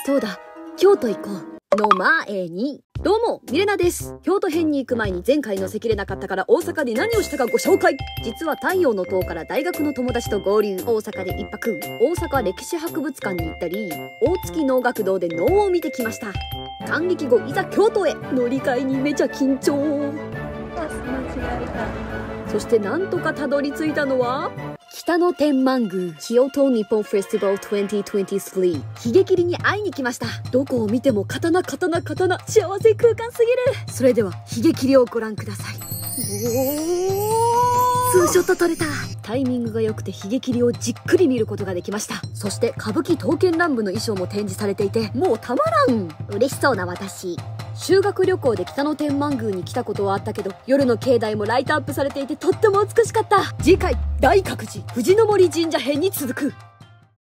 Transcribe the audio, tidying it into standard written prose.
そうだ、京都行こう。の前に、どうも、ミレナです。京都編に行く前に前回乗せきれなかったから大阪で何をしたかご紹介。実は太陽の塔から大学の友達と合流。大阪で一泊。大阪歴史博物館に行ったり、大月能楽堂で能を見てきました。感激後いざ京都へ。乗り換えにめちゃ緊張。 バス間違えた。 そしてなんとかたどり着いたのは北野天満宮京都日本フェスティバル2023。ヒゲ切りに会いに来ました。どこを見ても刀刀刀、幸せ空間すぎる。それではヒゲ切りをご覧ください。ツーショット撮れた。タイミングが良くてヒゲ切りをじっくり見ることができました。そして歌舞伎刀剣乱舞の衣装も展示されていて、もうたまらん。嬉しそうな私。修学旅行で北野天満宮に来たことはあったけど、夜の境内もライトアップされていてとっても美しかった。次回大覚寺藤の森神社編に続く。